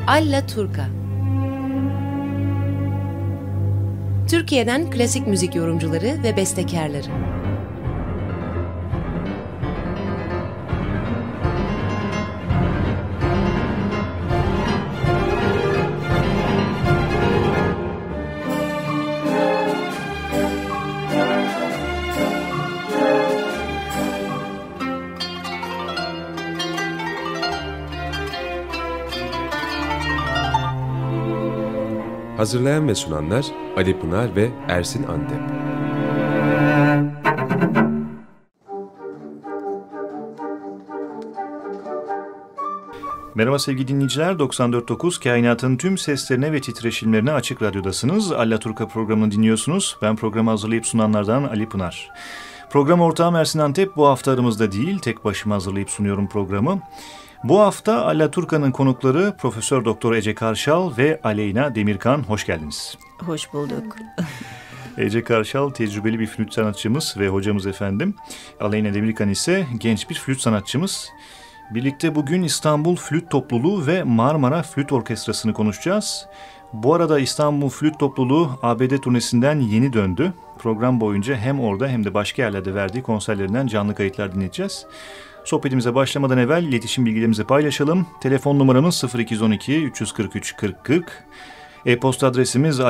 Allaturka. Türkiye'den klasik müzik yorumcuları ve bestekarları. Hazırlayan ve sunanlar Ali Pınar ve Ersin Antep. Merhaba sevgili dinleyiciler, 94.9 Kainatın tüm seslerine ve titreşimlerine açık radyodasınız. Allaturka programını dinliyorsunuz. Ben programı hazırlayıp sunanlardan Ali Pınar. Program ortağım Ersin Antep bu hafta aramızda değil, tek başıma hazırlayıp sunuyorum programı. Bu hafta Allaturka'nın konukları Profesör Doktor Ece Karşal ve Aleyna Demirkan. Hoş geldiniz. Hoş bulduk. Ece Karşal tecrübeli bir flüt sanatçımız ve hocamız efendim. Aleyna Demirkan ise genç bir flüt sanatçımız. Birlikte bugün İstanbul Flüt Topluluğu ve Marmara Flüt Orkestrası'nı konuşacağız. Bu arada İstanbul Flüt Topluluğu ABD turnesinden yeni döndü. Program boyunca hem orada hem de başka yerlerde verdiği konserlerinden canlı kayıtlar dinleyeceğiz. Sohbetimize başlamadan evvel iletişim bilgilerimizi paylaşalım. Telefon numaramız 0212 343 40 40. E-posta adresimiz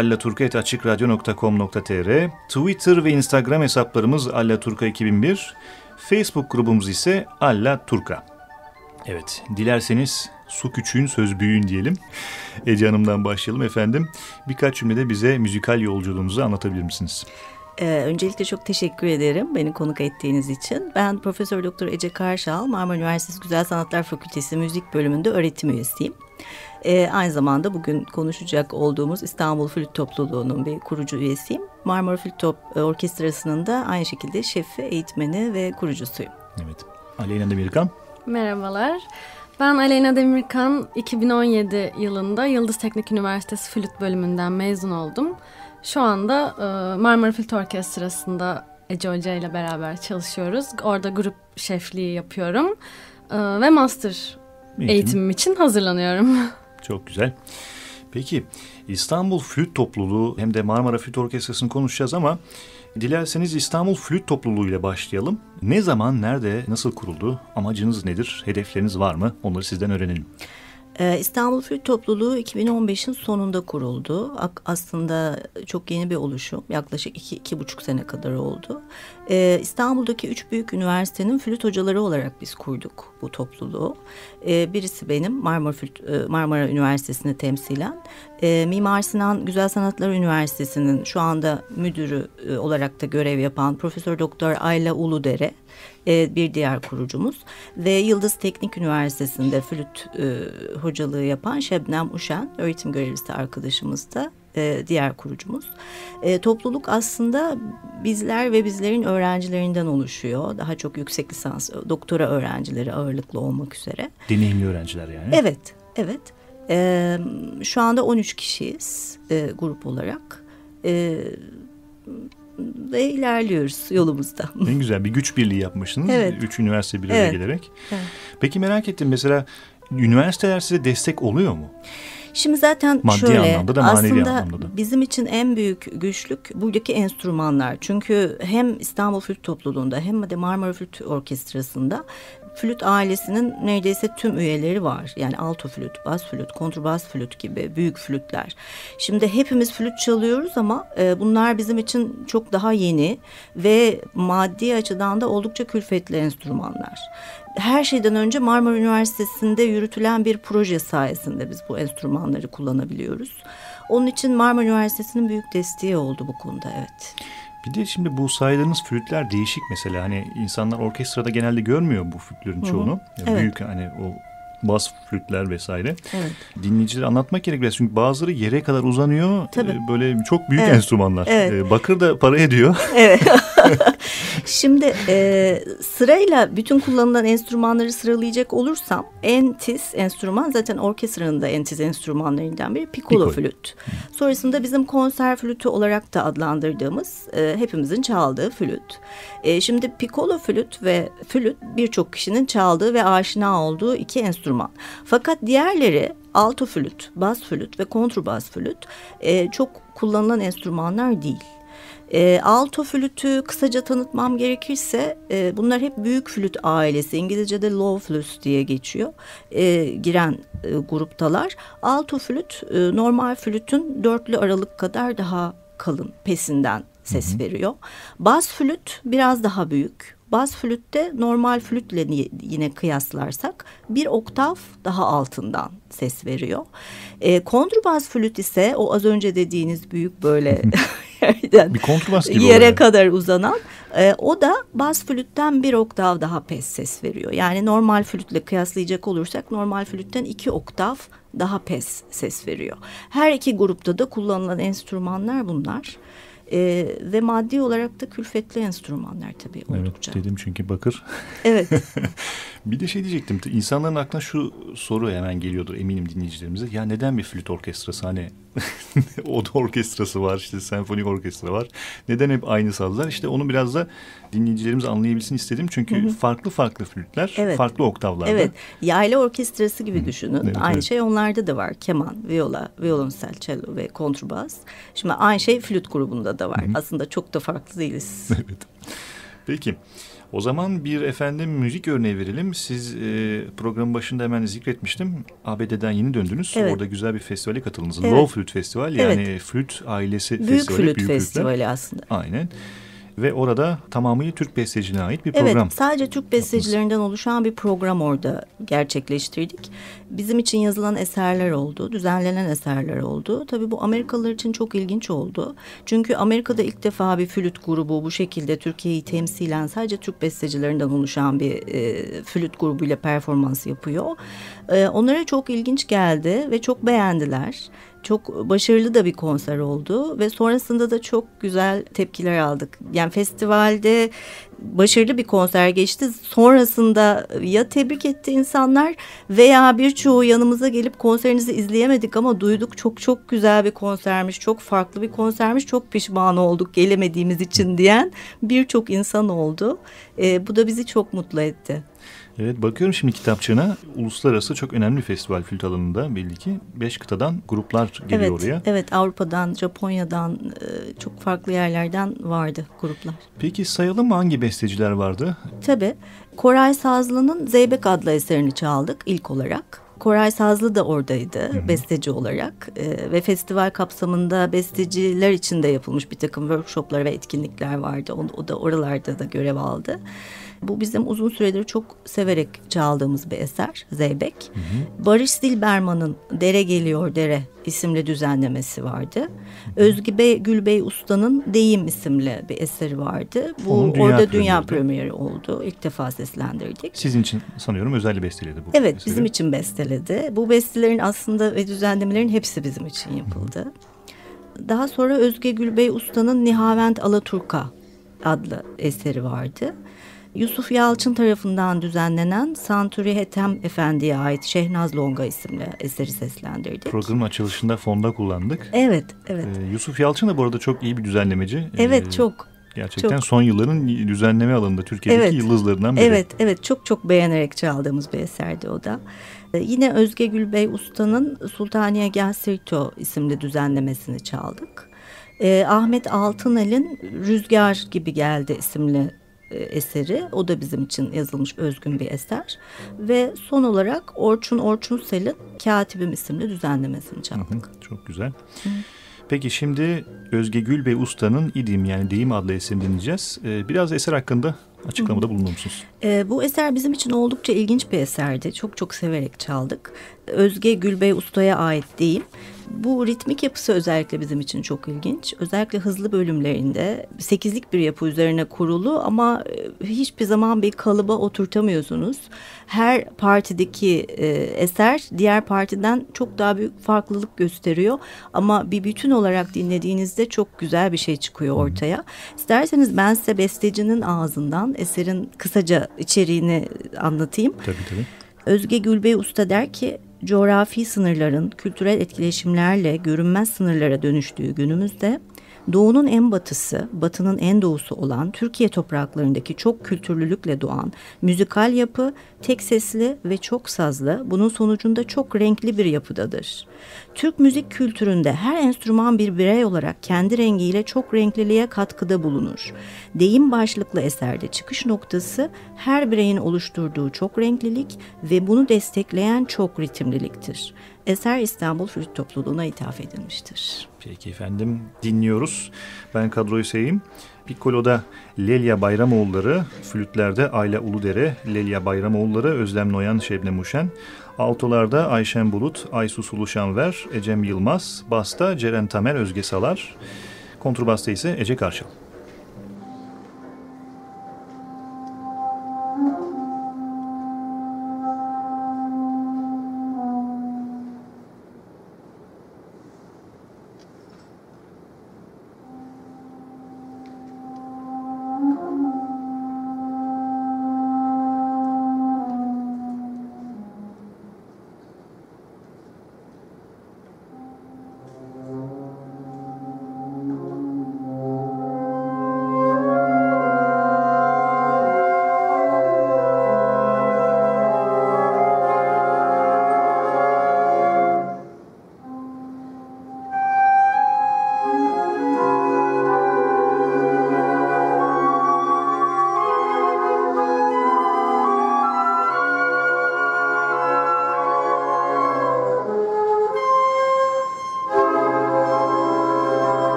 allaturka@açıkradyo.com.tr. Twitter ve Instagram hesaplarımız allaturka2001. Facebook grubumuz ise Allaturka. Evet, dilerseniz su küçüğün söz büyüğün diyelim. Ece Hanım'dan başlayalım efendim. Birkaç cümlede bize müzikal yolculuğunuzu anlatabilir misiniz? Öncelikle çok teşekkür ederim beni konuk ettiğiniz için. Ben Profesör Doktor Ece Karşal, Marmara Üniversitesi Güzel Sanatlar Fakültesi Müzik Bölümünde öğretim üyesiyim. Aynı zamanda bugün konuşacak olduğumuz İstanbul Flüt Topluluğu'nun bir kurucu üyesiyim. Marmara Flüt Orkestrası'nın da aynı şekilde şefi, eğitmeni ve kurucusuyum. Evet. Aleyna Demirkan. Merhabalar. Ben Aleyna Demirkan, 2017 yılında Yıldız Teknik Üniversitesi Flüt Bölümünden mezun oldum. Şu anda Marmara Flüt Orkestrası'nda Ece Hoca ile beraber çalışıyoruz. Orada grup şefliği yapıyorum ve master eğitimim için hazırlanıyorum. Çok güzel. Peki İstanbul Flüt Topluluğu hem de Marmara Flüt Orkestrası'nı konuşacağız ama dilerseniz İstanbul Flüt Topluluğu ile başlayalım. Ne zaman, nerede, nasıl kuruldu? Amacınız nedir? Hedefleriniz var mı? Onları sizden öğrenelim. İstanbul Flüt Topluluğu 2015'in sonunda kuruldu. Aslında çok yeni bir oluşum. Yaklaşık 2,5 sene kadar oldu. İstanbul'daki 3 büyük üniversitenin flüt hocaları olarak biz kurduk bu topluluğu. Birisi benim Marmara Üniversitesi'ni temsilen. Mimar Sinan Güzel Sanatlar Üniversitesi'nin şu anda müdürü olarak da görev yapan Profesör Doktor Ayla Uludere bir diğer kurucumuz ve Yıldız Teknik Üniversitesi'nde flüt hocalığı yapan Şebnem Uşen öğretim görevlisi arkadaşımız da diğer kurucumuz. Topluluk aslında bizler ve bizlerin öğrencilerinden oluşuyor. Daha çok yüksek lisans, doktora öğrencileri ağırlıklı olmak üzere. Deneyimli öğrenciler yani. Evet, evet. Şu anda 13 kişiyiz grup olarak. Ve ilerliyoruz yolumuzda. En güzel bir güç birliği yapmışsınız. Evet. 3 üniversite bir araya gelerek. Evet. Peki merak ettim, mesela üniversiteler size destek oluyor mu? Şimdi zaten maddi şöyle, anlamda da manevi aslında anlamda da. bizim için en büyük güçlük buradaki enstrümanlar. Çünkü hem İstanbul Flüt Topluluğu'nda hem de Marmara Flüt Orkestrası'nda flüt ailesinin neredeyse tüm üyeleri var. Yani alto flüt, bas flüt, kontrbas flüt gibi büyük flütler. Şimdi hepimiz flüt çalıyoruz ama bunlar bizim için çok daha yeni ve maddi açıdan da oldukça külfetli enstrümanlar. Her şeyden önce Marmara Üniversitesi'nde yürütülen bir proje sayesinde biz bu enstrümanları kullanabiliyoruz. Onun için Marmara Üniversitesi'nin büyük desteği oldu bu konuda, evet. Bir de şimdi bu saydığınız flütler değişik mesela. Hani insanlar orkestrada genelde görmüyor bu flütlerin çoğunu. Evet. Büyük hani o bas flütler vesaire. Evet. Dinleyicilere anlatmak gerekiyor. Çünkü bazıları yere kadar uzanıyor. Tabii. Böyle çok büyük Evet. enstrümanlar. Evet. Bakır da para ediyor. Evet. Şimdi sırayla bütün kullanılan enstrümanları sıralayacak olursam en tiz enstrüman zaten orkestranın da en tiz enstrümanlarından biri piccolo flüt. Sonrasında bizim konser flütü olarak da adlandırdığımız hepimizin çaldığı flüt. Şimdi piccolo flüt ve flüt birçok kişinin çaldığı ve aşina olduğu iki enstrüman. Fakat diğerleri alto flüt, bas flüt ve kontrbas flüt çok kullanılan enstrümanlar değil. Alto flütü kısaca tanıtmam gerekirse bunlar hep büyük flüt ailesi, İngilizce'de low flutes diye geçiyor, giren gruptalar. Alto flüt normal flütün 4'lü aralık kadar daha kalın pesinden ses veriyor. Bas flüt biraz daha büyük. Bas flütte normal flütle yine kıyaslarsak bir oktav daha altından ses veriyor. Kontrbas flüt ise o az önce dediğiniz büyük böyle yerden bir kontrbas gibi yere kadar uzanan. O da bas flütten bir oktav daha pes ses veriyor. Yani normal flütle kıyaslayacak olursak normal flütten 2 oktav daha pes ses veriyor. Her iki grupta da kullanılan enstrümanlar bunlar. Ve maddi olarak da külfetli enstrümanlar tabii oldukça. Evet, dedim çünkü bakır. Evet. Bir de şey diyecektim. İnsanların aklına şu soru hemen geliyordur eminim dinleyicilerimize. Ya neden bir flüt orkestrası? Hani oda orkestrası var, işte senfonik orkestra var. Neden hep aynı sazlar? İşte onu biraz da dinleyicilerimiz anlayabilsin istedim. Çünkü farklı flütler, farklı oktavlarda. Evet. Yaylı orkestrası gibi düşünün. Evet, aynı şey onlarda da var. Keman, viola, violonsel, cello ve kontrbas. Şimdi aynı şey flüt grubunda da var. Aslında çok da farklı değiliz. Evet. Peki. O zaman bir müzik örneği verelim. Siz programın başında hemen zikretmiştim. ABD'den yeni döndünüz. Evet. Orada güzel bir festivale katıldınız. Evet. Low Flute Festival, yani flüt ailesi büyük festivali. Flüt festivali aslında. Aynen. Ve orada tamamıyla Türk besteciliğine ait bir program. Evet, sadece Türk bestecilerinden oluşan bir program orada gerçekleştirdik. Bizim için yazılan eserler oldu, düzenlenen eserler oldu. Tabii bu Amerikalılar için çok ilginç oldu. Çünkü Amerika'da ilk defa bir flüt grubu bu şekilde Türkiye'yi temsilen sadece Türk bestecilerinden oluşan bir flüt grubuyla performans yapıyor. Onlara çok ilginç geldi ve çok beğendiler. Çok başarılı da bir konser oldu ve sonrasında da çok güzel tepkiler aldık. Yani festivalde başarılı bir konser geçti. Sonrasında ya tebrik etti insanlar veya birçoğu yanımıza gelip konserinizi izleyemedik ama duyduk çok güzel bir konsermiş, çok farklı bir konsermiş, çok pişman olduk gelemediğimiz için diyen birçok insan oldu. Bu da bizi çok mutlu etti. Evet, bakıyorum şimdi kitapçığına. Uluslararası çok önemli bir festival flüt alanında belli ki. 5 kıtadan gruplar geliyor oraya. Evet, Avrupa'dan, Japonya'dan çok farklı yerlerden vardı gruplar. Peki sayalım mı, hangi besteciler vardı? Tabii. Koray Sazlı'nın Zeybek adlı eserini çaldık ilk olarak. Koray Sazlı da oradaydı besteci olarak ve festival kapsamında besteciler için de yapılmış bir takım workshoplar ve etkinlikler vardı. O da oralarda da görev aldı. Bu bizim uzun süredir çok severek çaldığımız bir eser, Zeybek. Barış Dilberman'ın Dere Geliyor Dere isimli düzenlemesi vardı. Özge Gülbey Usta'nın Deyim isimli bir eseri vardı. Bu orada dünya premieri oldu. İlk defa seslendirdik. Sizin için sanıyorum özel bir besteledi bu. Evet, eseri. bizim için besteledi. Bu bestelerin aslında ve düzenlemelerin hepsi bizim için yapıldı. Daha sonra Özge Gülbey Usta'nın Nihavent Alaturka adlı eseri vardı. Yusuf Yalçın tarafından düzenlenen Santuri Hetem Efendi'ye ait Şehnaz Longa isimli eseri seslendirdik. Programın açılışında fonda kullandık. Evet. Yusuf Yalçın da bu arada çok iyi bir düzenlemeci. Evet, çok. Gerçekten çok. Son yılların düzenleme alanında Türkiye'deki yıldızlarından biri. Evet, çok beğenerek çaldığımız bir eserdi o da. Yine Özge Gülbey Usta'nın Sultaniye Gelsirto isimli düzenlemesini çaldık. Ahmet Altınel'in Rüzgar Gibi Geldi isimli eseri. O da bizim için yazılmış özgün bir eser. Ve son olarak Orçun Sel'in Katibim isimli düzenlemesini çaldık. Çok güzel. Peki şimdi Özge Gülbey Usta'nın İdim, yani Deyim adlı eserini dinleyeceğiz. Biraz eser hakkında açıklamada bulunur musunuz? Bu eser bizim için oldukça ilginç bir eserdi. Çok severek çaldık. Özge Gülbey Usta'ya ait Deyim. Bu ritmik yapısı özellikle bizim için çok ilginç. Özellikle hızlı bölümlerinde 8'lik bir yapı üzerine kurulu ama hiçbir zaman bir kalıba oturtamıyorsunuz. Her partideki eser diğer partiden çok daha büyük farklılık gösteriyor. Ama bir bütün olarak dinlediğinizde çok güzel bir şey çıkıyor ortaya. İsterseniz ben size bestecinin ağzından eserin kısaca içeriğini anlatayım. Tabii. Özge Gülbey Usta der ki, coğrafi sınırların kültürel etkileşimlerle görünmez sınırlara dönüştüğü günümüzde doğunun en batısı, batının en doğusu olan Türkiye topraklarındaki çok kültürlülükle doğan müzikal yapı tek sesli ve çok sazlı, bunun sonucunda çok renkli bir yapıdadır. Türk müzik kültüründe her enstrüman bir birey olarak kendi rengiyle çok renkliliğe katkıda bulunur. Deyim başlıklı eserde çıkış noktası her bireyin oluşturduğu çok renklilik ve bunu destekleyen çok ritimliliktir. Eser İstanbul Flüt Topluluğu'na ithaf edilmiştir. Peki efendim, dinliyoruz. Ben kadroyu sayayım. Piccolo'da Lelya Bayramoğulları, flütlerde Ayla Uludere, Lelya Bayramoğulları, Özlem Noyan, Şebnem Uşen, altolarda Ayşen Bulut, Aysu Suluşanver, Ecem Yılmaz, basta Ceren Tamer, Özge Salar, kontrbasta ise Ece Karşal.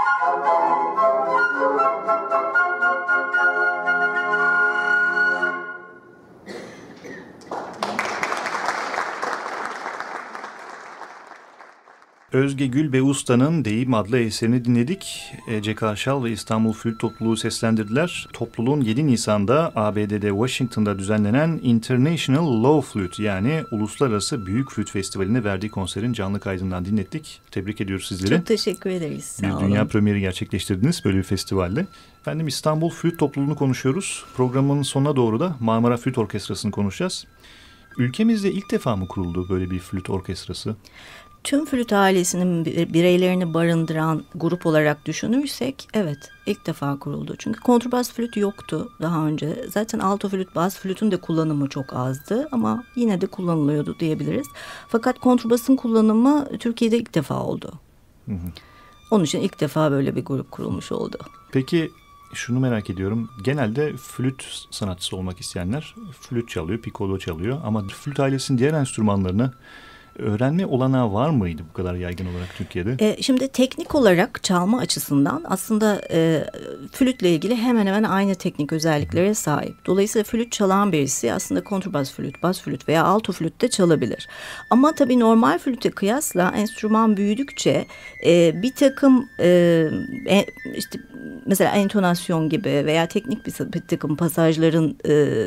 Özge Gülbe Usta'nın Deyim adlı eserini dinledik. Ece Karşal ve İstanbul Flüt Topluluğu seslendirdiler. Topluluğun 7 Nisan'da ABD'de Washington'da düzenlenen International Low Flute yani Uluslararası Büyük Flüt Festivali'ne verdiği konserin canlı kaydından dinlettik. Tebrik ediyoruz sizleri. Çok teşekkür ederiz. Sağ olun. Bir dünya premieri gerçekleştirdiniz böyle bir festivalde. Efendim İstanbul Flüt Topluluğu'nu konuşuyoruz. Programın sonuna doğru da Marmara Flüt Orkestrası'nı konuşacağız. Ülkemizde ilk defa mı kuruldu böyle bir flüt orkestrası? Tüm flüt ailesinin bireylerini barındıran grup olarak düşünürsek evet ilk defa kuruldu. Çünkü kontrbas flüt yoktu daha önce. Zaten alto flüt, bas flütün de kullanımı çok azdı ama yine de kullanılıyordu diyebiliriz. Fakat kontrbasın kullanımı Türkiye'de ilk defa oldu. Hı hı. Onun için ilk defa böyle bir grup kurulmuş oldu. Peki şunu merak ediyorum. Genelde flüt sanatçısı olmak isteyenler flüt çalıyor, pikolo çalıyor ama flüt ailesinin diğer enstrümanlarını öğrenme olanağı var mıydı bu kadar yaygın olarak Türkiye'de? Şimdi teknik olarak çalma açısından aslında flütle ilgili hemen hemen aynı teknik özelliklere sahip. Dolayısıyla flüt çalan birisi aslında kontrbas flüt, bas flüt veya alto flüt de çalabilir. Ama tabii normal flüte kıyasla enstrüman büyüdükçe bir takım işte mesela entonasyon gibi veya teknik bir takım pasajların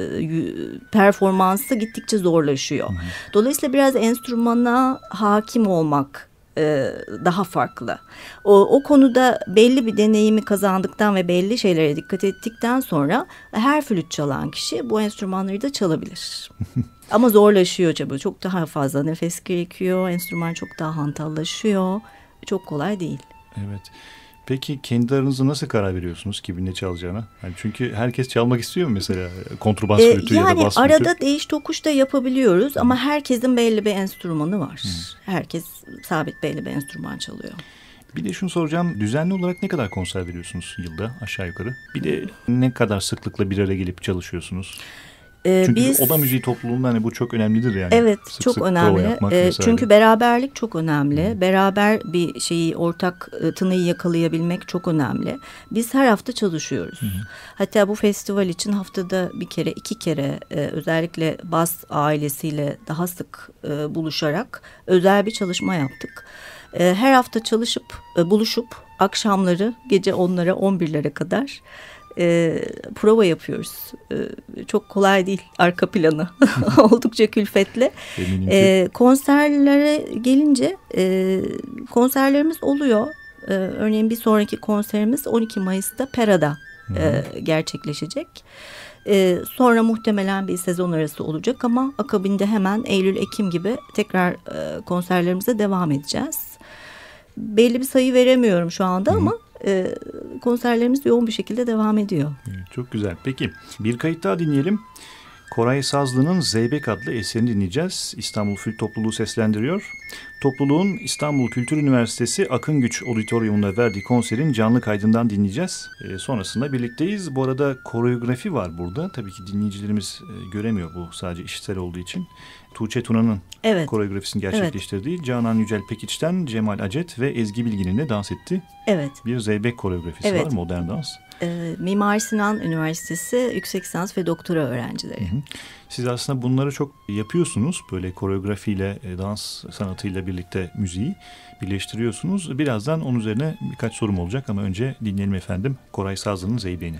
performansı gittikçe zorlaşıyor. Dolayısıyla biraz enstrümana hakim olmak daha farklı. O konuda belli bir deneyimi kazandıktan ve belli şeylere dikkat ettikten sonra her flüt çalan kişi bu enstrümanları da çalabilir. Ama zorlaşıyor tabii. Çok daha fazla nefes gerekiyor. Enstrüman çok daha hantallaşıyor. Çok kolay değil. Evet. Peki kendi aranızda nasıl karar veriyorsunuz kimin ne çalacağına? Yani çünkü herkes çalmak istiyor mu mesela kontrbas flütü ya da bas flütü? Yani arada değiş tokuş da yapabiliyoruz ama herkesin belli bir enstrümanı var. Herkes sabit belli bir enstrüman çalıyor. Bir de şunu soracağım. Düzenli olarak ne kadar konser veriyorsunuz yılda aşağı yukarı? Bir de ne kadar sıklıkla bir araya gelip çalışıyorsunuz? Çünkü oda müziği topluluğunda hani bu çok önemlidir yani. Evet, sık çok sık önemli. Çünkü beraberlik çok önemli. Beraber bir şeyi ortak tınıyı yakalayabilmek çok önemli. Biz her hafta çalışıyoruz. Hatta bu festival için haftada bir kere, 2 kere özellikle bas ailesiyle daha sık buluşarak özel bir çalışma yaptık. Her hafta buluşup akşamları gece 10'lara 11'lere kadar prova yapıyoruz. Çok kolay değil arka planı. Oldukça külfetli. Konserlere gelince konserlerimiz oluyor. Örneğin bir sonraki konserimiz 12 Mayıs'ta Pera'da gerçekleşecek. Sonra muhtemelen bir sezon arası olacak ama akabinde hemen Eylül-Ekim gibi tekrar konserlerimize devam edeceğiz. Belli bir sayı veremiyorum şu anda ama konserlerimiz yoğun bir şekilde devam ediyor. Çok güzel. Peki bir kayıt daha dinleyelim. Koray Sazlı'nın Zeybek adlı eserini dinleyeceğiz. İstanbul Flüt Topluluğu seslendiriyor. Topluluğun İstanbul Kültür Üniversitesi Akın Güç Auditorium'da verdiği konserin canlı kaydından dinleyeceğiz. Sonrasında birlikteyiz. Bu arada koreografi var burada. Tabii ki dinleyicilerimiz göremiyor bu sadece işitsel olduğu için. Tuğçe Tuna'nın koreografisini gerçekleştirdiği Canan Yücel Pekiç'ten Cemal Acet ve Ezgi Bilgin'in de dans etti. Evet. Bir Zeybek koreografisi var, modern dans. Mimar Sinan Üniversitesi yüksek lisans ve doktora öğrencileri. Siz aslında bunları çok yapıyorsunuz. Böyle koreografiyle, dans sanatıyla birlikte müziği birleştiriyorsunuz. Birazdan onun üzerine birkaç sorum olacak ama önce dinleyelim efendim Koray Sazlı'nın Zeybek'ini.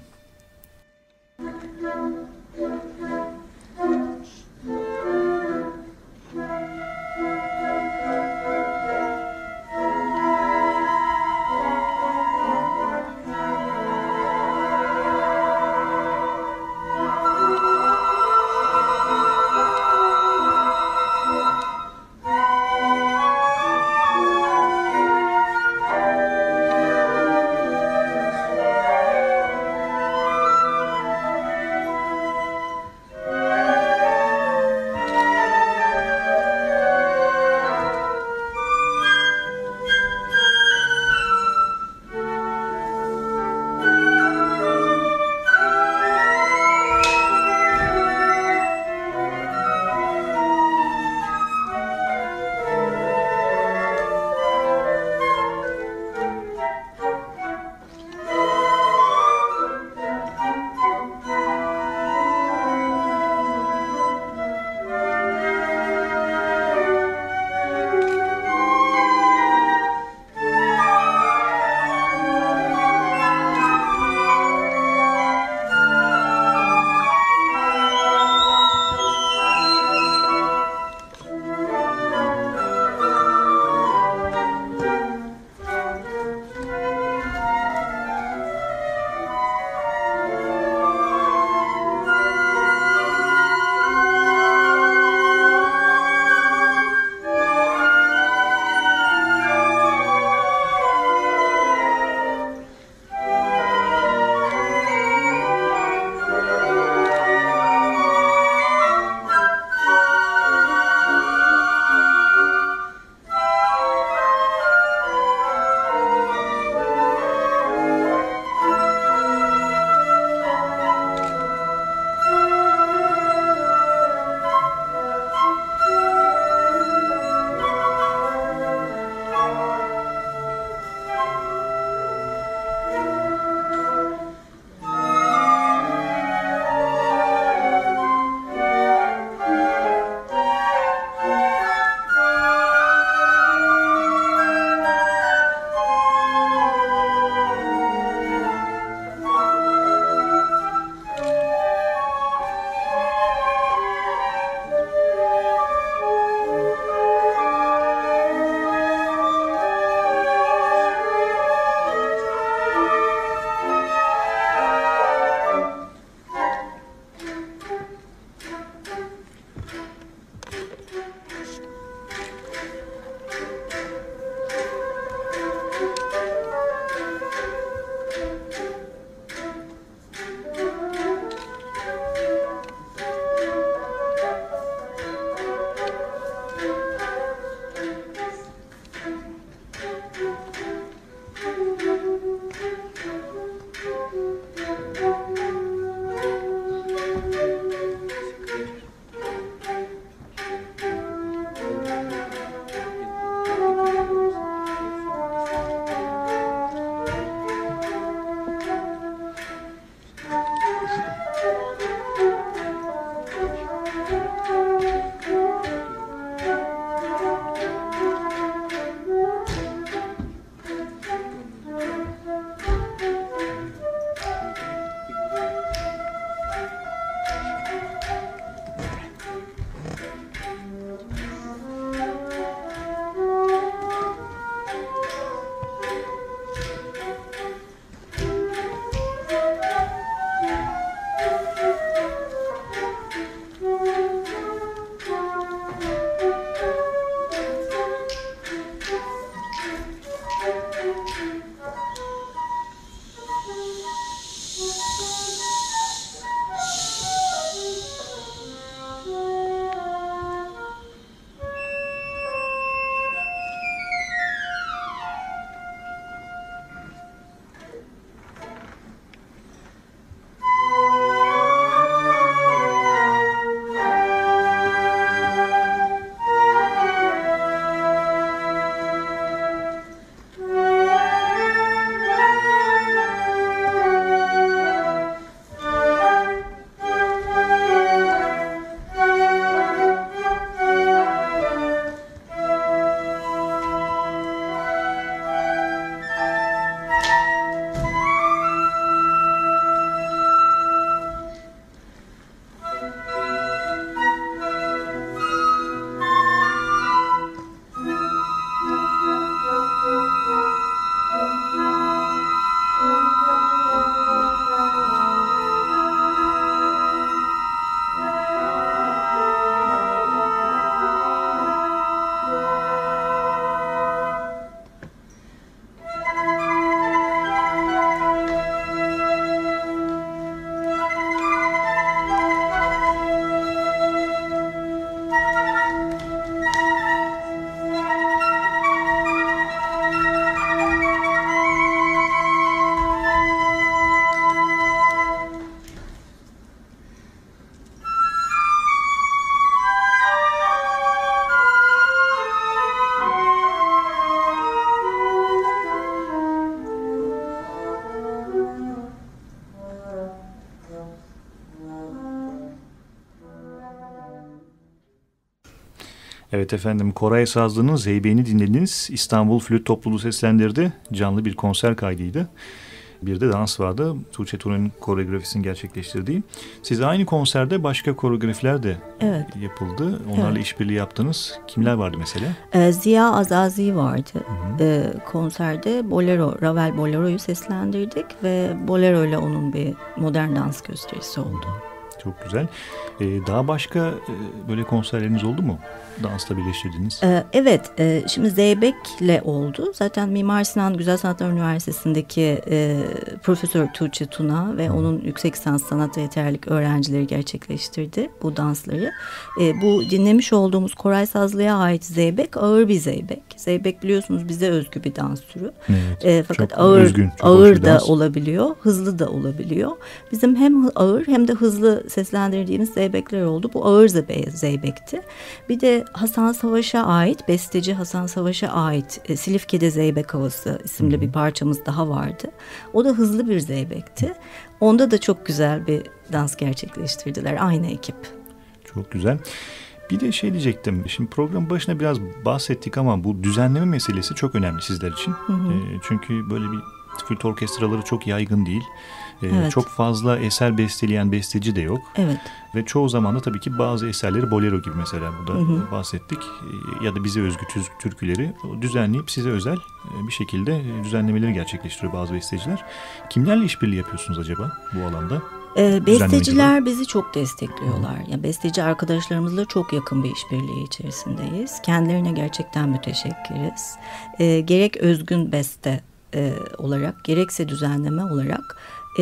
Evet efendim, Koray Sazlı'nın Zeybe'ni dinlediniz. İstanbul Flüt Topluluğu seslendirdi. Canlı bir konser kaydıydı. Bir de dans vardı. Tuğçe Turan'ın koreografisini gerçekleştirdiği. Siz aynı konserde başka koreografiler de yapıldı. Onlarla işbirliği yaptınız. Kimler vardı mesela? Ziya Azazi vardı. Konserde Bolero, Ravel Bolero'yu seslendirdik ve Bolero ile onun bir modern dans gösterisi oldu. Çok güzel. Daha başka böyle konserleriniz oldu mu? Dansla birleştirdiniz. Evet, şimdi Zeybek'le oldu. Zaten Mimar Sinan Güzel Sanatlar Üniversitesi'ndeki Profesör Tuğçe Tuna ve onun yüksek lisans sanat ve yeterlilik öğrencileri gerçekleştirdi bu dansları. Bu dinlemiş olduğumuz Koray Sazlı'ya ait Zeybek ağır bir Zeybek. Zeybek biliyorsunuz bize özgü bir dans türü. Evet, fakat çok ağır, özgün, çok ağır da dans olabiliyor, hızlı da olabiliyor. Bizim hem ağır hem de hızlı seslendirdiğimiz Zeybekler oldu. Bu ağır Zeybek'ti. Bir de Hasan Savaş'a ait, besteci Hasan Savaş'a ait Silifke'de Zeybek Havası isimli bir parçamız daha vardı. O da hızlı bir Zeybek'ti. Onda da çok güzel bir dans gerçekleştirdiler aynı ekip. Çok güzel. Bir de şey diyecektim. Şimdi program başına biraz bahsettik ama bu düzenleme meselesi çok önemli sizler için. Çünkü böyle bir flüt orkestraları çok yaygın değil. Evet. Çok fazla eser besteleyen besteci de yok. Evet. Ve çoğu zaman da tabii ki bazı eserleri bolero gibi mesela burada bahsettik. Ya da bize özgü türküleri düzenleyip size özel bir şekilde düzenlemeleri gerçekleştiriyor bazı besteciler. Kimlerle işbirliği yapıyorsunuz acaba bu alanda? Besteciler bizi çok destekliyorlar. Yani besteci arkadaşlarımızla çok yakın bir işbirliği içerisindeyiz. Kendilerine gerçekten müteşekkiriz. Gerek özgün beste olarak gerekse düzenleme olarak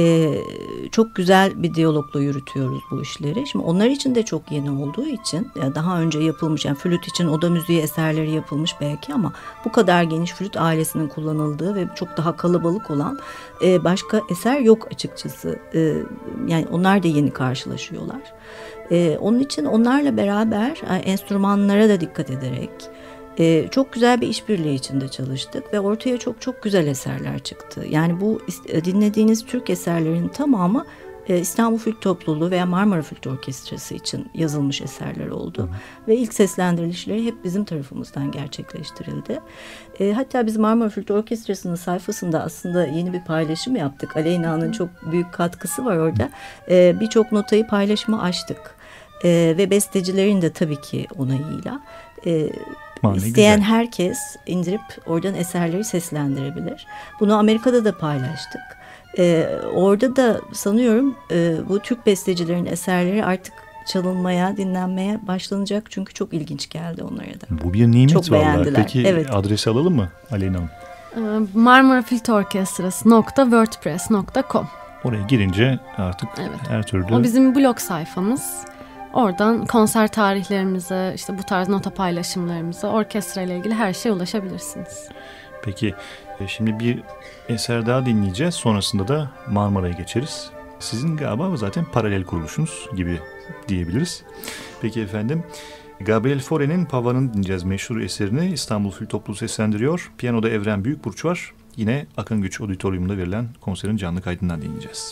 çok güzel bir diyalogla yürütüyoruz bu işleri. Şimdi onlar için de çok yeni olduğu için daha önce yapılmış, yani flüt için oda müziği eserleri yapılmış belki ama bu kadar geniş flüt ailesinin kullanıldığı ve çok daha kalabalık olan başka eser yok açıkçası. Yani onlar da yeni karşılaşıyorlar. Onun için onlarla beraber enstrümanlara da dikkat ederek çok güzel bir işbirliği içinde çalıştık ve ortaya çok çok güzel eserler çıktı. Yani bu dinlediğiniz Türk eserlerin tamamı İstanbul Flüt Topluluğu veya Marmara Flüt Orkestrası için yazılmış eserler oldu. Ve ilk seslendirilişleri hep bizim tarafımızdan gerçekleştirildi. Hatta biz Marmara Flüt Orkestrası'nın sayfasında aslında yeni bir paylaşım yaptık. Aleyna'nın çok büyük katkısı var orada. Birçok notayı paylaşıma açtık. Ve bestecilerin de tabii ki onayıyla. İsteyen herkes indirip oradan eserleri seslendirebilir. Bunu Amerika'da da paylaştık. Orada da sanıyorum bu Türk bestecilerin eserleri artık çalınmaya, dinlenmeye başlanacak. Çünkü çok ilginç geldi onlara da. Bu bir nimet çok vallahi. Beğendiler. Peki evet. Adresi alalım mı Aleyna Hanım? marmarafiltorkestrası.wordpress.com. Oraya girince artık her türlü... O bizim blog sayfamız. Oradan konser tarihlerimize, işte bu tarz nota paylaşımlarımıza, orkestra ile ilgili her şeye ulaşabilirsiniz. Peki şimdi bir eser daha dinleyeceğiz. Sonrasında da Marmara'ya geçeriz. Sizin galiba zaten paralel kuruluşunuz gibi diyebiliriz. Peki efendim, Gabriel Fauré'nin Pava'nın dinleyeceğiz, meşhur eserini İstanbul Flüt Topluluğu seslendiriyor. Piyanoda Evren Büyükburç var. Yine Akın Güç Auditorium'da verilen konserin canlı kaydından dinleyeceğiz.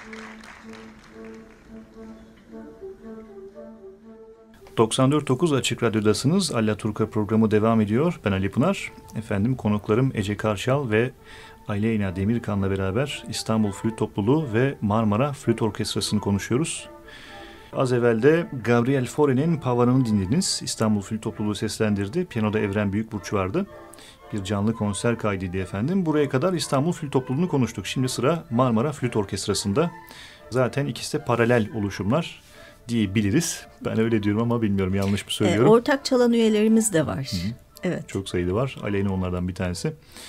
...94.9 Açık Radyo'dasınız. Allaturka programı devam ediyor. Ben Ali Pınar. Efendim konuklarım Ece Karşal ve Aleyna Demirkan'la beraber İstanbul Flüt Topluluğu ve Marmara Flüt Orkestrası'nı konuşuyoruz. Az evvel de Gabriel Fauré'nin Pavan'ını dinlediniz. İstanbul Flüt Topluluğu seslendirdi. Piyanoda Evren Büyükburç vardı. Bir canlı konser kaydıydı efendim. Buraya kadar İstanbul Flüt Topluluğu'nu konuştuk. Şimdi sıra Marmara Flüt Orkestrası'nda. Zaten ikisi de paralel oluşumlar diyebiliriz. Ben öyle diyorum ama bilmiyorum, yanlış mı söylüyorum. Ortak çalan üyelerimiz de var. Hı-hı. Evet. Çok sayıda var. Aleyna onlardan bir tanesi.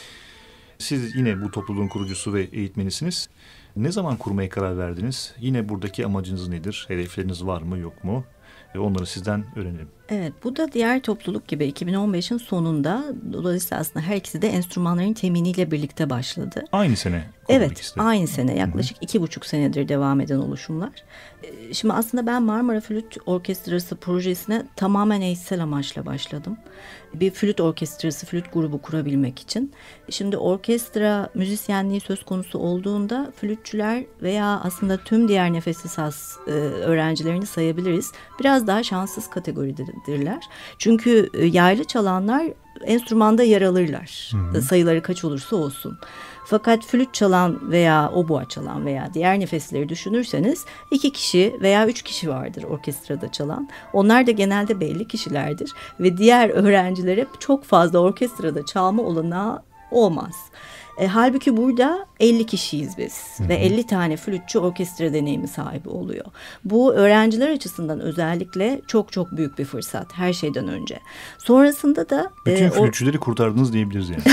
Siz yine bu topluluğun kurucusu ve eğitmenisiniz. Ne zaman kurmaya karar verdiniz? Yine buradaki amacınız nedir? Hedefleriniz var mı, yok mu? Onları sizden öğrenelim. Evet, bu da diğer topluluk gibi 2015'in sonunda, dolayısıyla aslında her ikisi de enstrümanların teminiyle birlikte başladı. Aynı sene. Evet, aynı sene, yaklaşık 2,5 senedir devam eden oluşumlar. Şimdi aslında ben Marmara Flüt Orkestrası projesine tamamen eğitsel amaçla başladım. Bir flüt orkestrası, flüt grubu kurabilmek için. Şimdi orkestra müzisyenliği söz konusu olduğunda flütçüler veya aslında tüm diğer nefes saz öğrencilerini sayabiliriz. Biraz daha şanssız kategoridedirler. Çünkü yaylı çalanlar enstrümanda yer alırlar. Sayıları kaç olursa olsun. Fakat flüt çalan veya obua çalan veya diğer nefesleri düşünürseniz 2 kişi veya 3 kişi vardır orkestrada çalan. Onlar da genelde belli kişilerdir ve diğer öğrencilere çok fazla orkestrada çalma olanağı olmaz. Halbuki burada 50 kişiyiz biz ve 50 tane flütçü orkestra deneyimi sahibi oluyor. Bu öğrenciler açısından özellikle çok çok büyük bir fırsat her şeyden önce. Sonrasında da... Bütün flütçüleri kurtardınız diyebiliriz yani.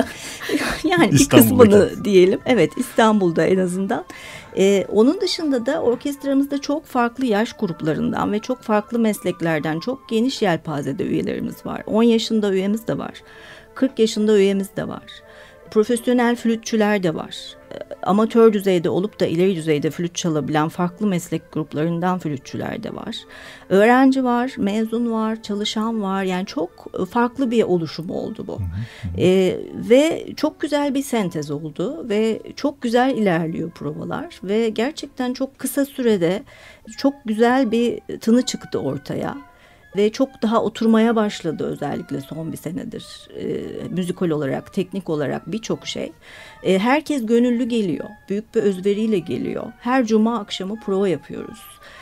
Yani bir kısmını diyelim. Evet, İstanbul'da en azından. Onun dışında da orkestramızda çok farklı yaş gruplarından ve çok farklı mesleklerden çok geniş yelpazede üyelerimiz var. 10 yaşında üyemiz de var. 40 yaşında üyemiz de var. Profesyonel flütçüler de var. Amatör düzeyde olup da ileri düzeyde flüt çalabilen farklı meslek gruplarından flütçüler de var. Öğrenci var, mezun var, çalışan var. Yani çok farklı bir oluşum oldu bu. Ve çok güzel bir sentez oldu ve çok güzel ilerliyor provalar. Ve gerçekten çok kısa sürede çok güzel bir tını çıktı ortaya. Ve çok daha oturmaya başladı özellikle son bir senedir. Müzikal olarak, teknik olarak birçok şey. Herkes gönüllü geliyor. Büyük bir özveriyle geliyor. Her cuma akşamı prova yapıyoruz.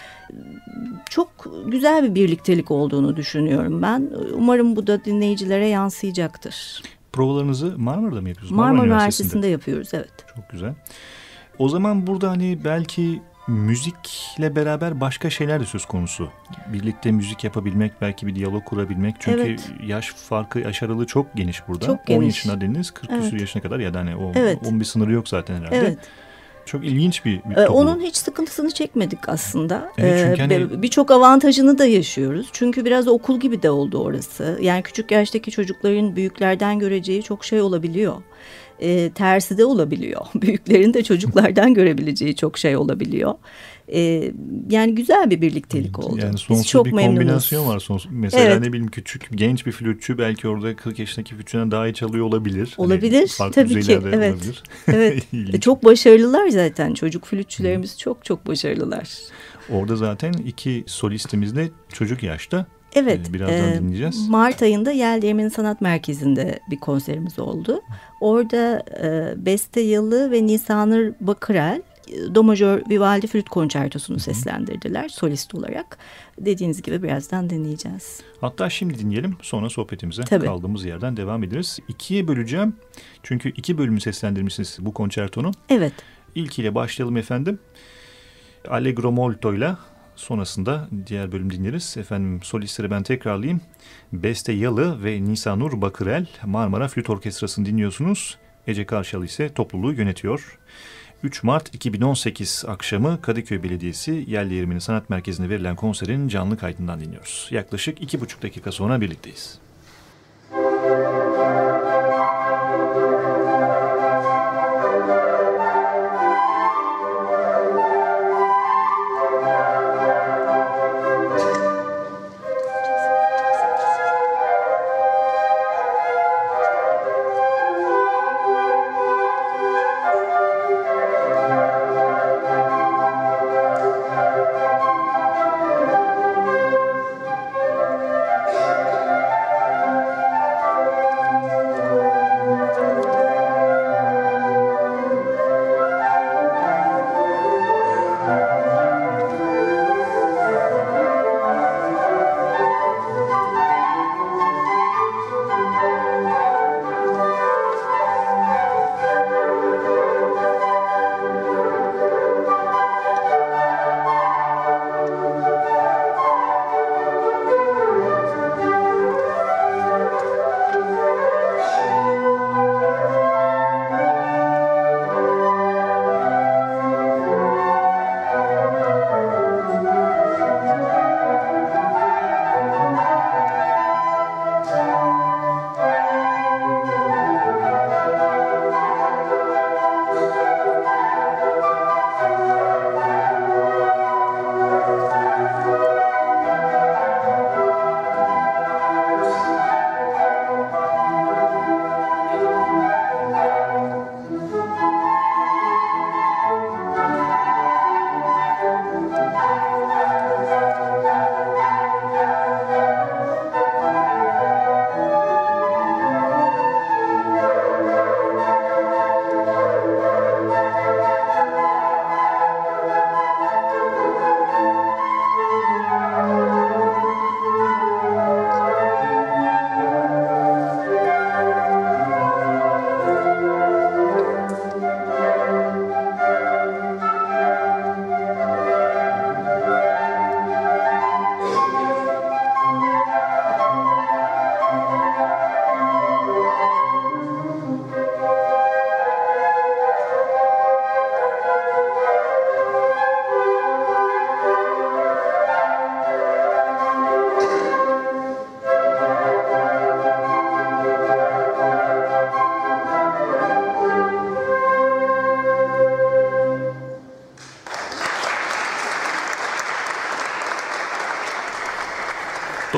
Çok güzel bir birliktelik olduğunu düşünüyorum ben. Umarım bu da dinleyicilere yansıyacaktır. Provalarınızı Marmara'da mı yapıyorsunuz? Marmara Üniversitesi'nde yapıyoruz, evet. Çok güzel. O zaman burada hani belki müzikle beraber başka şeyler de söz konusu. Birlikte müzik yapabilmek, belki bir diyalog kurabilmek. Çünkü evet, yaş farkı, yaş aralığı çok geniş burada. Çok geniş. 10 yaşına dediniz, 40 küsur yaşına kadar ya da hani onun bir sınırı yok zaten herhalde. Evet. Çok ilginç bir topluluk. Onun hiç sıkıntısını çekmedik aslında. Evet, hani... Birçok avantajını da yaşıyoruz. Çünkü biraz okul gibi de oldu orası. Yani küçük yaştaki çocukların büyüklerden göreceği çok şey olabiliyor. Tersi de olabiliyor. Büyüklerin de çocuklardan görebileceği çok şey olabiliyor. Yani güzel bir birliktelik oldu. Yani sonsuz biz çok bir memnunuz. Kombinasyon var. Mesela evet, ne bileyim küçük genç bir flütçü belki orada 40 yaşındaki flütçüden daha iyi çalıyor olabilir. Olabilir hani tabii ki. Evet. Olabilir. Evet. Çok başarılılar zaten. Çocuk flütçülerimiz çok çok başarılılar. Orada zaten 2 solistimiz de çocuk yaşta. Evet, birazdan dinleyeceğiz. Mart ayında Yeldeğirmeni Sanat Merkezi'nde bir konserimiz oldu. Orada Beste Yalı ve Nisanur Bakırel Do Majör Vivaldi Flüt Konçertosunu seslendirdiler solist olarak. Dediğiniz gibi birazdan dinleyeceğiz. Hatta şimdi dinleyelim, sonra sohbetimize kaldığımız yerden devam ederiz. 2'ye böleceğim çünkü 2 bölümü seslendirmişsiniz bu konçertonun. Evet. İlkiyle başlayalım efendim. Allegro Molto'yla. Sonrasında diğer bölüm dinleriz. Efendim solistleri ben tekrarlayayım. Beste Yalı ve Nisanur Bakırel Marmara Flüt Orkestrası'nı dinliyorsunuz. Ece Karşal ise topluluğu yönetiyor. 3 Mart 2018 akşamı Kadıköy Belediyesi Yeldeğirmeni Sanat Merkezi'nde verilen konserin canlı kaydından dinliyoruz. Yaklaşık 2,5 dakika sonra birlikteyiz.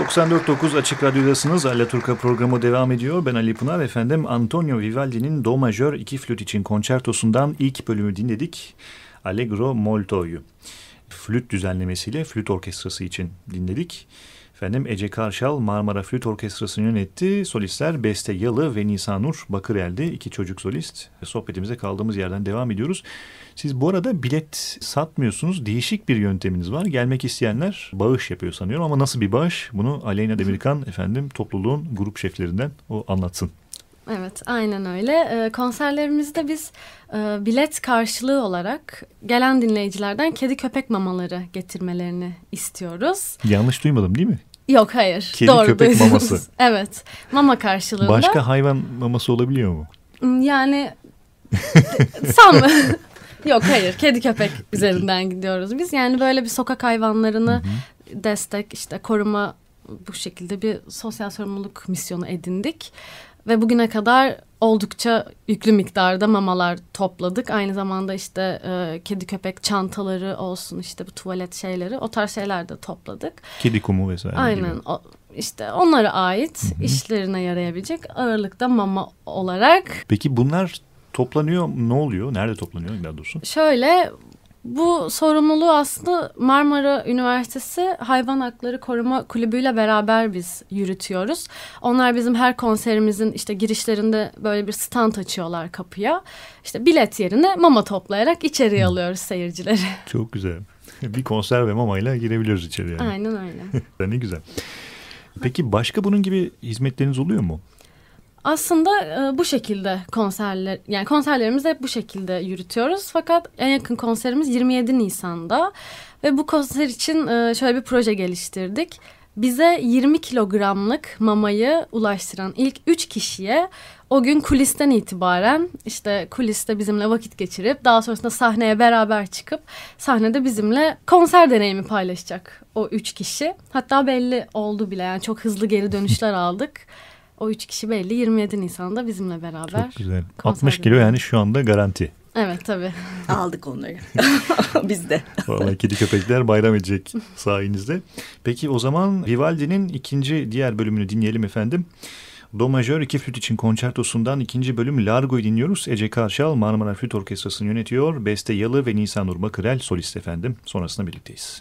94.9 Açık Radyo'dasınız. Alaturka programı devam ediyor. Ben Ali Pınar. Efendim, Antonio Vivaldi'nin Do majör 2 flüt için konçertosundan ilk bölümü dinledik. Allegro molto'yu. Flüt düzenlemesiyle flüt orkestrası için dinledik. Efendim, Ece Karşal Marmara Flüt Orkestrası'nı yönetti. Solistler Beste Yalı ve Nisanur Bakırel'di. 2 çocuk solist. Sohbetimize kaldığımız yerden devam ediyoruz. Siz bu arada bilet satmıyorsunuz. Değişik bir yönteminiz var. Gelmek isteyenler bağış yapıyor sanıyorum ama nasıl bir bağış? Bunu Aleyna Demirkan efendim topluluğun grup şeflerinden o anlatsın. Evet, aynen öyle. Konserlerimizde biz bilet karşılığı olarak gelen dinleyicilerden kedi köpek mamaları getirmelerini istiyoruz. Yanlış duymadım değil mi? Yok, hayır. Kedi doğru köpek duydunuz. maması. Evet, mama karşılığında. Başka hayvan maması olabiliyor mu? Yani sanmıyorum. Yok, hayır, kedi köpek üzerinden gidiyoruz biz. Yani böyle bir sokak hayvanlarını destek, işte koruma, bu şekilde bir sosyal sorumluluk misyonu edindik. Ve bugüne kadar oldukça yüklü miktarda mamalar topladık. Aynı zamanda işte kedi köpek çantaları olsun, işte bu tuvalet şeyleri, o tarz şeyler de topladık. Kedi kumu vesaire. Aynen. İşte onlara ait işlerine yarayabilecek ağırlıkta mama olarak. Peki bunlar toplanıyor, ne oluyor? Nerede toplanıyor daha doğrusu? Şöyle, bu sorumluluğu aslında Marmara Üniversitesi Hayvan Hakları Koruma Kulübü ile beraber biz yürütüyoruz. Onlar bizim her konserimizin işte girişlerinde böyle bir stand açıyorlar kapıya. İşte bilet yerine mama toplayarak içeriye alıyoruz seyircileri. Çok güzel. Bir konser ve mamayla girebiliyoruz içeri yani. Aynen öyle. Ne güzel. Peki başka bunun gibi hizmetleriniz oluyor mu? Aslında bu şekilde konserlerimizi hep bu şekilde yürütüyoruz. Fakat en yakın konserimiz 27 Nisan'da ve bu konser için şöyle bir proje geliştirdik. Bize 20 kilogramlık mamayı ulaştıran ilk 3 kişiye o gün kulisten itibaren işte kuliste bizimle vakit geçirip daha sonrasında sahneye beraber çıkıp sahnede bizimle konser deneyimi paylaşacak o 3 kişi. Hatta belli oldu bile, yani çok hızlı geri dönüşler aldık. O 3 kişi belli 27 Nisan'da bizimle beraber. Çok güzel. 60 kilo yani şu anda garanti. Evet, tabii. Aldık onları. Biz de. Vallahi kedi köpekler bayram edecek sayenizde. Peki o zaman Vivaldi'nin diğer bölümünü dinleyelim efendim. Do majör 2 flüt için konçertosundan 2. bölüm Largo'yu dinliyoruz. Ece Karşal Marmara Flüt Orkestrası'nı yönetiyor. Beste Yalı ve Nisanur Bakırel solist efendim. Sonrasında birlikteyiz.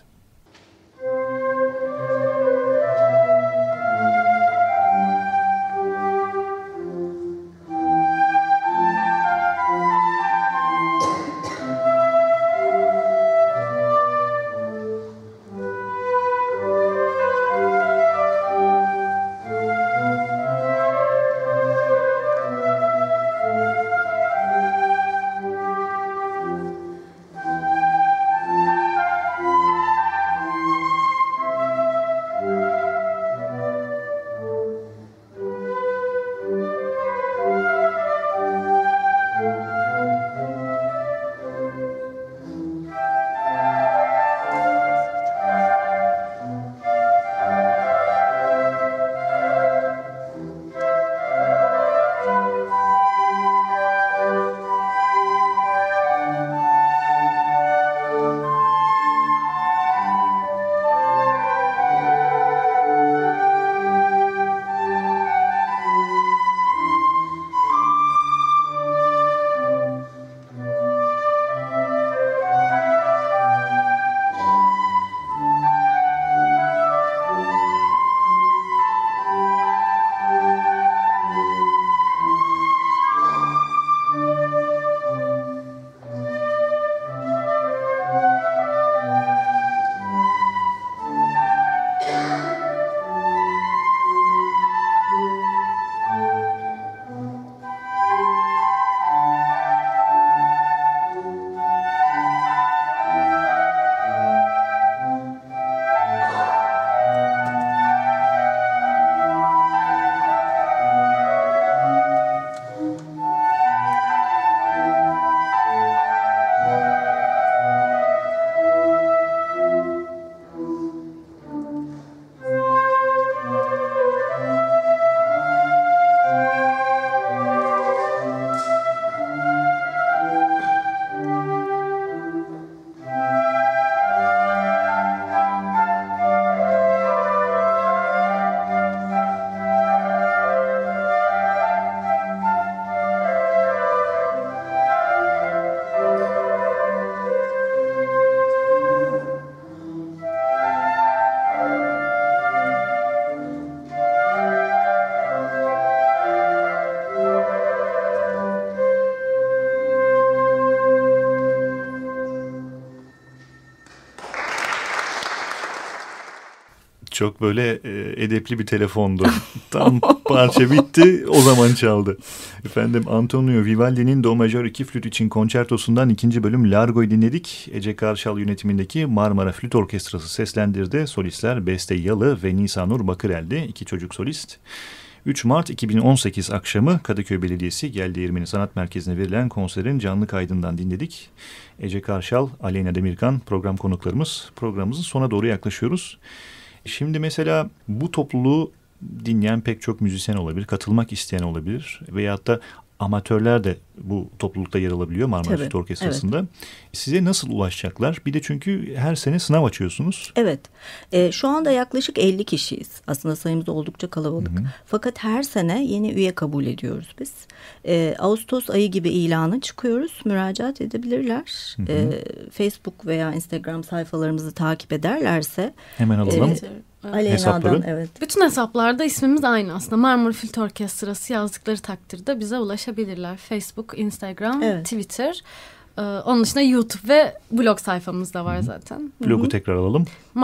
Çok böyle edepli bir telefondu. Tam parça bitti, o zaman çaldı. Efendim, Antonio Vivaldi'nin Do Majör 2 flüt için konçertosundan 2. bölüm Largo'yu dinledik. Ece Karşal yönetimindeki Marmara Flüt Orkestrası seslendirdi. Solistler Beste Yalı ve Nisanur Bakırel'di. 2 çocuk solist. 3 Mart 2018 akşamı Kadıköy Belediyesi Geldiğirmeni Sanat Merkezi'ne verilen konserin canlı kaydından dinledik. Ece Karşal, Aleyna Demirkan program konuklarımız. Programımızın sona doğru yaklaşıyoruz. Şimdi mesela bu topluluğu dinleyen pek çok müzisyen olabilir, katılmak isteyen olabilir veyahut da amatörler de bu toplulukta yer alabiliyor Marmara Flüt Orkestrası'nda. Evet. Size nasıl ulaşacaklar? Bir de çünkü her sene sınav açıyorsunuz. Evet. Şu anda yaklaşık 50 kişiyiz. Aslında sayımız oldukça kalabalık. Hı-hı. Fakat her sene yeni üye kabul ediyoruz biz. Ağustos ayı gibi ilanı çıkıyoruz. Müracaat edebilirler. Facebook veya Instagram sayfalarımızı takip ederlerse. Hemen alalım. Aleyna'dan, evet. Bütün hesaplarda ismimiz aynı aslında. Marmara Flüt Orkestrası yazdıkları takdirde bize ulaşabilirler. Facebook, Instagram, evet. Twitter. Onun dışında YouTube ve blog sayfamız da var zaten. Blogu tekrar alalım.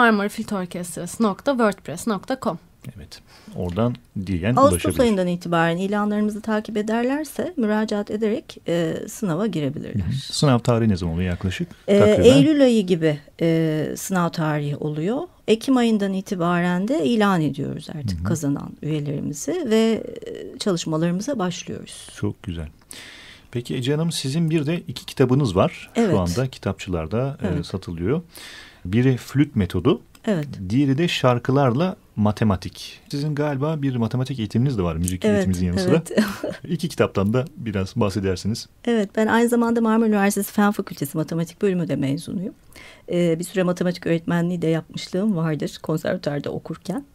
marmaraflütorkestrası.wordpress.com. Evet. Oradan diyen ulaşabilir. Ağustos ayından itibaren ilanlarımızı takip ederlerse müracaat ederek sınava girebilirler. Hı-hı. Sınav tarihi ne zaman oluyor yaklaşık? Eylül ayı gibi sınav tarihi oluyor. Ekim ayından itibaren de ilan ediyoruz artık kazanan üyelerimizi ve çalışmalarımıza başlıyoruz. Çok güzel. Peki Ece Hanım, sizin bir de 2 kitabınız var. Evet. Şu anda kitapçılarda satılıyor. Biri Flüt Metodu. Evet. Diğeri de Şarkılarla Matematik. Sizin galiba bir matematik eğitiminiz de var müzik eğitiminizin yanı sıra. Evet. 2 kitaptan da biraz bahsedersiniz. Evet, ben aynı zamanda Marmara Üniversitesi Fen Fakültesi Matematik Bölümü de mezunuyum. Bir süre matematik öğretmenliği de yapmışlığım vardır konservatuarda okurken.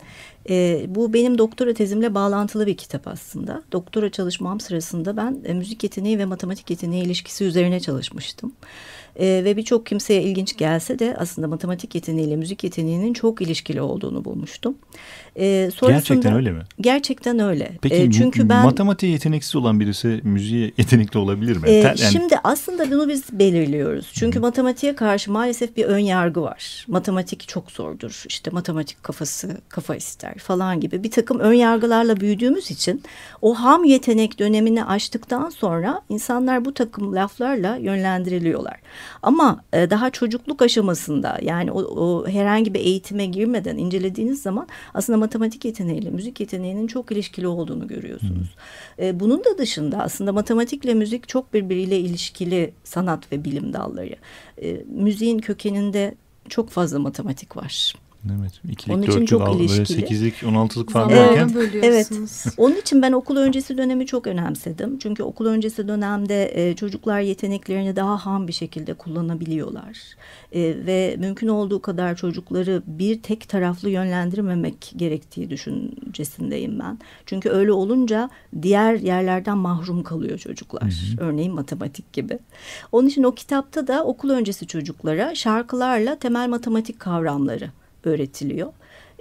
Bu benim doktora tezimle bağlantılı bir kitap aslında. Doktora çalışmam sırasında ben müzik yeteneği ve matematik yeteneği ilişkisi üzerine çalışmıştım. Ve birçok kimseye ilginç gelse de aslında matematik yeteneğiyle müzik yeteneğinin çok ilişkili olduğunu bulmuştum. Gerçekten öyle mi? Gerçekten öyle. Peki çünkü matematiğe yeteneksiz olan birisi müziğe yetenekli olabilir mi? Şimdi aslında bunu biz belirliyoruz. Çünkü matematiğe karşı maalesef bir ön yargı var. Matematik çok zordur. İşte matematik kafa ister falan gibi bir takım ön yargılarla büyüdüğümüz için o ham yetenek dönemini aştıktan sonra insanlar bu takım laflarla yönlendiriliyorlar. Ama daha çocukluk aşamasında, yani o herhangi bir eğitime girmeden incelediğiniz zaman aslında matematik yeteneğiyle müzik yeteneğinin çok ilişkili olduğunu görüyorsunuz. Bunun da dışında aslında matematikle müzik çok birbiriyle ilişkili sanat ve bilim dalları. Müziğin kökeninde çok fazla matematik var. Evet. 2'lik, 4'lük, 8'lik, 16'lık falan derken. Evet. Onun için ben okul öncesi dönemi çok önemsedim. Çünkü okul öncesi dönemde çocuklar yeteneklerini daha ham bir şekilde kullanabiliyorlar. Ve mümkün olduğu kadar çocukları bir tek taraflı yönlendirmemek gerektiği düşüncesindeyim ben. Çünkü öyle olunca diğer yerlerden mahrum kalıyor çocuklar. Hı-hı. Örneğin matematik gibi. Onun için o kitapta da okul öncesi çocuklara şarkılarla temel matematik kavramları öğretiliyor.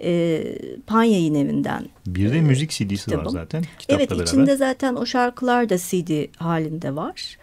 Pan Yayın Evi'nden. Bir de müzik CD'si kitabım var zaten. Evet, içinde zaten o şarkılar da CD halinde var.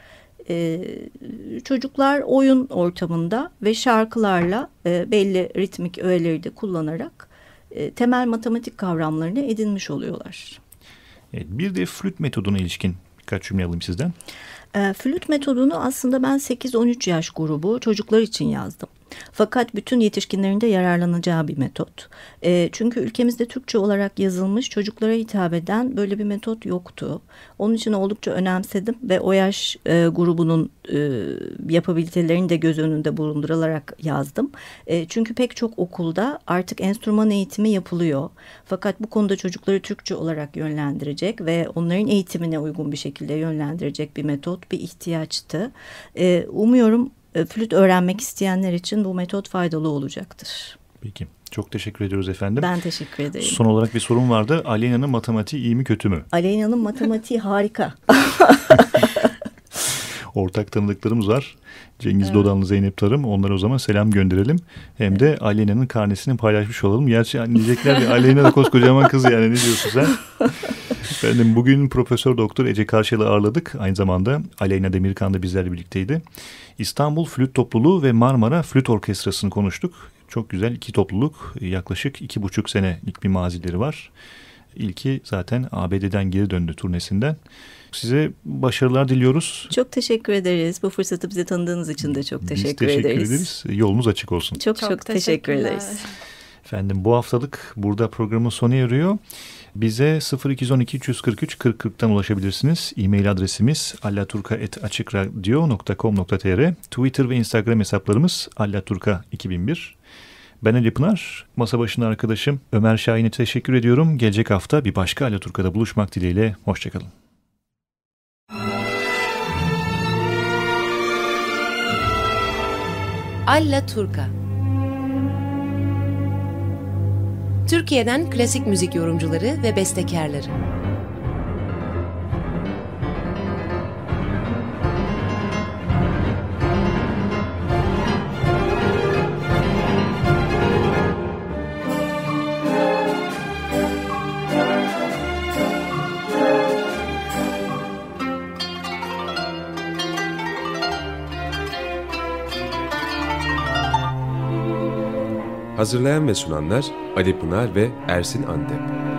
Çocuklar oyun ortamında ve şarkılarla belli ritmik öğeleri de kullanarak temel matematik kavramlarını edinmiş oluyorlar. Evet, bir de flüt metoduna ilişkin birkaç cümle alayım sizden. Flüt metodunu aslında ben 8-13 yaş grubu çocuklar için yazdım. Fakat bütün yetişkinlerin de yararlanacağı bir metot. Çünkü ülkemizde Türkçe olarak yazılmış çocuklara hitap eden böyle bir metot yoktu. Onun için oldukça önemsedim ve o yaş grubunun yapabilitelerini de göz önünde bulundurarak yazdım. Çünkü pek çok okulda artık enstrüman eğitimi yapılıyor. Fakat bu konuda çocukları Türkçe olarak yönlendirecek ve onların eğitimine uygun bir şekilde yönlendirecek bir metot, bir ihtiyaçtı. Umuyorum flüt öğrenmek isteyenler için bu metot faydalı olacaktır. Peki. Çok teşekkür ediyoruz efendim. Ben teşekkür ederim. Son olarak bir sorum vardı. Aleyna'nın matematiği iyi mi kötü mü? Aleyna'nın matematiği harika. Ortak tanıdıklarımız var. Cengiz Dodanlı, Zeynep Tarım. Onlara o zaman selam gönderelim. Hem de Aleyna'nın karnesini paylaşmış olalım. Gerçi diyecekler ki Aleyna da koskocaman kız yani, ne diyorsun sen? Efendim, bugün Profesör Doktor Ece Karşal'ı ağırladık. Aynı zamanda Aleyna Demirkan da bizlerle birlikteydi. İstanbul Flüt Topluluğu ve Marmara Flüt Orkestrası'nı konuştuk. Çok güzel iki topluluk, yaklaşık 2,5 senelik bir mazileri var. İlki zaten ABD'den geri döndü turnesinden. Size başarılar diliyoruz. Çok teşekkür ederiz. Bu fırsatı bize tanıdığınız için de çok teşekkür ederiz. Yolunuz açık olsun. Çok teşekkür ederiz. Efendim bu haftalık burada programın sona eriyor. Bize 0212 343 4040'tan ulaşabilirsiniz. E-mail adresimiz allaturka@açıkradyo.com.tr. Twitter ve Instagram hesaplarımız allaturka2001. Ben Ali Pınar, masa başında arkadaşım Ömer Şahin'e teşekkür ediyorum. Gelecek hafta bir başka Allaturka'da buluşmak dileğiyle. Hoşçakalın. Allaturka. Türkiye'den klasik müzik yorumcuları ve bestekarları. Hazırlayan ve sunanlar Ali Pınar ve Ersin Antep.